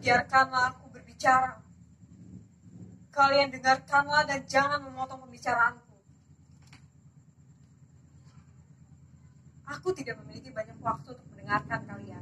biarkanlah aku berbicara. Kalian dengarkanlah dan jangan memotong pembicaraanku. Aku tidak memiliki banyak waktu untuk mendengarkan kalian.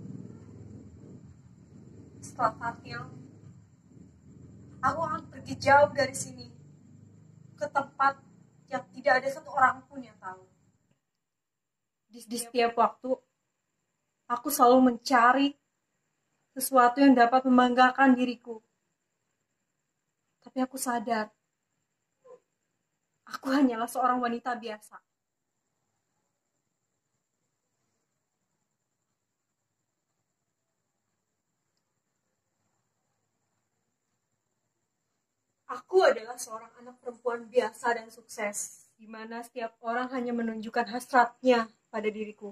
Setelah tatil, aku akan pergi jauh dari sini ke tempat yang tidak ada satu orang pun yang tahu. Di setiap waktu, aku selalu mencari sesuatu yang dapat membanggakan diriku. Tapi aku sadar, aku hanyalah seorang wanita biasa. Aku adalah seorang anak perempuan biasa dan sukses, di mana setiap orang hanya menunjukkan hasratnya pada diriku.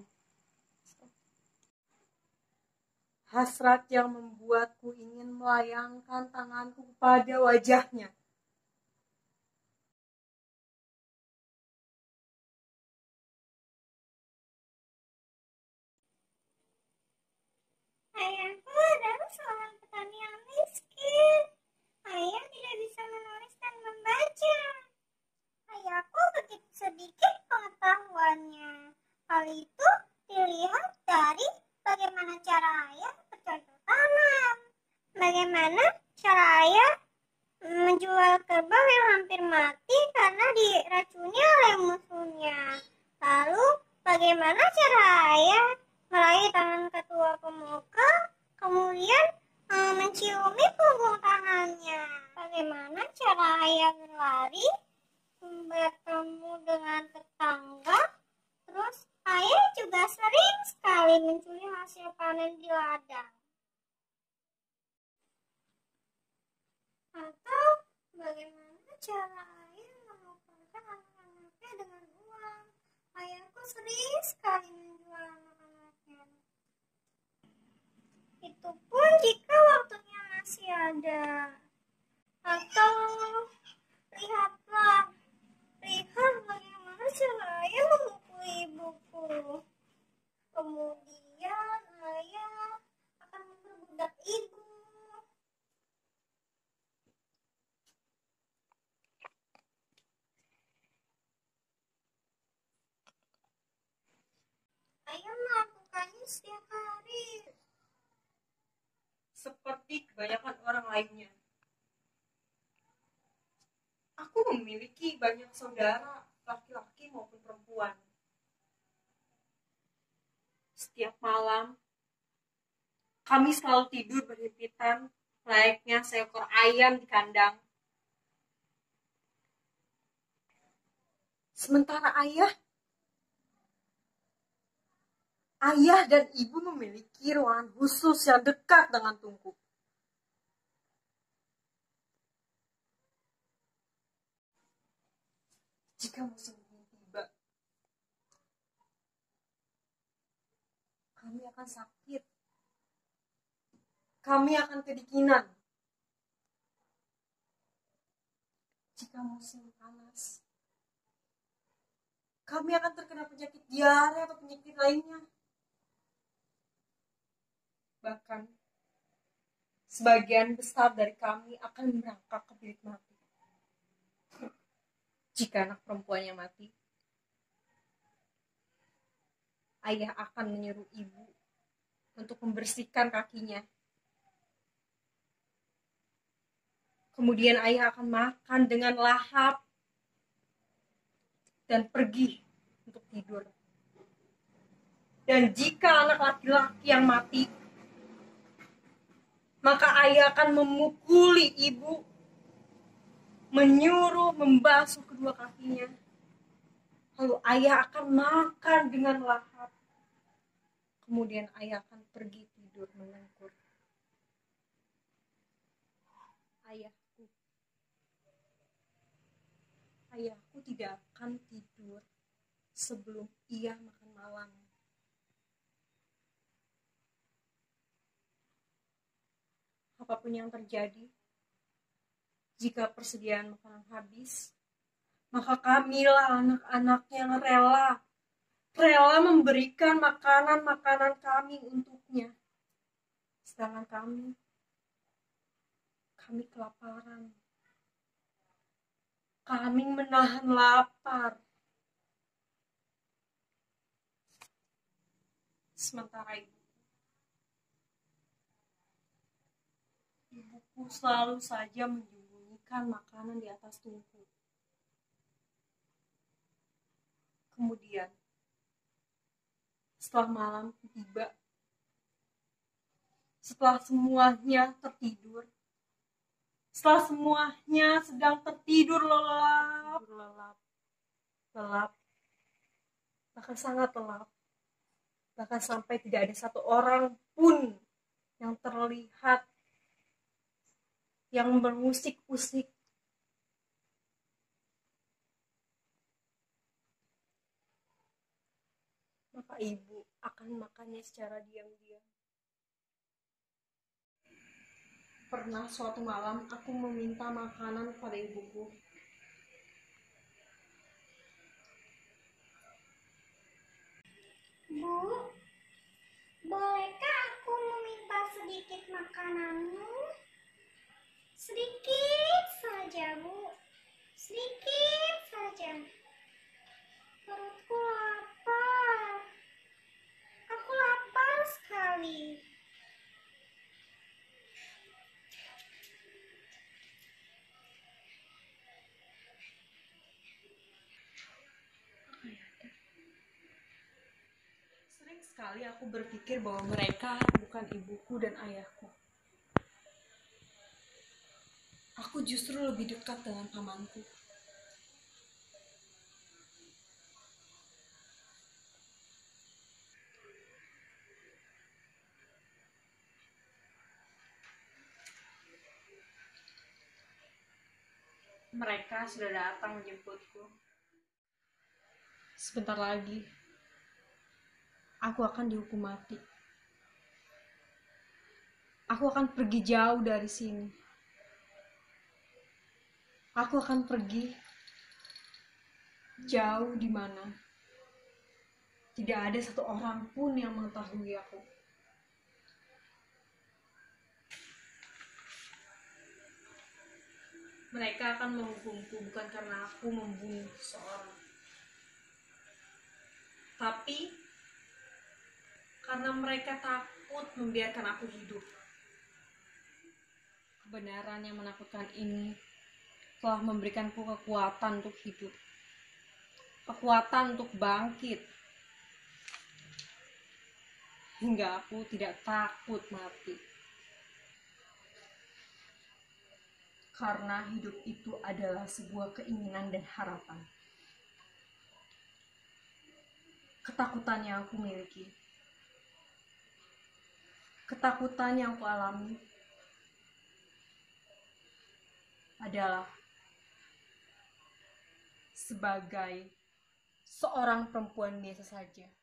Hasrat yang membuatku ingin melayangkan tanganku pada wajahnya. Ayahku adalah seorang petani yang miskin. Ayah tidak bisa menulis dan membaca. Ayahku begitu sedikit pengetahuannya. Hal itu dilihat dari bagaimana cara ayah bercocok tanam. Bagaimana cara ayah menjual kerbau yang hampir mati karena diracuni oleh musuhnya. Lalu bagaimana cara ayah meraih tangan ketua pemuka, kemudian menciumi punggung tangannya. Bagaimana cara ayah berlari, bertemu dengan tetangga, terus ayah juga sering sekali mencuri hasil panen di ladang. Atau bagaimana cara ayah menukarkan anak-anaknya dengan uang. Ayahku sering sekali menjual anak-anaknya. Itu pun jika waktunya masih ada. Atau lihat bagaimana cara ayah memukul ibuku. Kemudian ayah akan memperbudak ibu. Ayah melakukannya setiap hari. Seperti kebanyakan orang lainnya. Aku memiliki banyak saudara, laki-laki maupun perempuan. Setiap malam, kami selalu tidur berhimpitan, layaknya seekor ayam di kandang. Sementara ayah dan ibu memiliki ruangan khusus yang dekat dengan tungku. Jika musim dingin tiba, kami akan sakit. Kami akan kedinginan. Jika musim panas, kami akan terkena penyakit diare atau penyakit lainnya. Bahkan, sebagian besar dari kami akan merangkak ke bilik mati. Jika anak perempuannya mati, ayah akan menyuruh ibu untuk membersihkan kakinya. Kemudian ayah akan makan dengan lahap dan pergi untuk tidur. Dan jika anak laki-laki yang mati, maka ayah akan memukuli ibu, menyuruh membasuh kedua kakinya. Lalu ayah akan makan dengan lahap. Kemudian ayah akan pergi tidur melengkur. Ayahku tidak akan tidur sebelum ia makan malam. Apapun yang terjadi, jika persediaan makanan habis, maka kamilah anak-anak yang rela memberikan makanan-makanan kami untuknya. Sedangkan kami kami kelaparan. Kami menahan lapar. Sementara ibuku selalu saja menyembunyikan makanan di atas tungku. Kemudian, setelah malam tiba, setelah semuanya tertidur, setelah semuanya sedang tertidur lelap, bahkan sangat lelap, bahkan sampai tidak ada satu orang pun yang terlihat yang bermusik-musik. Bapak Ibu akan makannya secara diam-diam. Pernah suatu malam aku meminta makanan pada ibuku. Bu, bolehkah aku meminta sedikit makananmu? Sedikit saja, Bu. Sedikit saja. Perutku lapar. Aku lapar sekali. Sering sekali aku berpikir bahwa mereka bukan ibuku dan ayahku. Aku justru lebih dekat dengan pamanku. Mereka sudah datang menjemputku. Sebentar lagi, aku akan dihukum mati. Aku akan pergi jauh dari sini. Aku akan pergi jauh di mana tidak ada satu orang pun yang mengetahui aku. Mereka akan menghukumku bukan karena aku membunuh seseorang, tapi karena mereka takut membiarkan aku hidup. Kebenaran yang menakutkan ini telah memberikanku kekuatan untuk hidup, kekuatan untuk bangkit, hingga aku tidak takut mati. Karena hidup itu adalah sebuah keinginan dan harapan. Ketakutan yang aku miliki, ketakutan yang aku alami adalah sebagai seorang perempuan biasa saja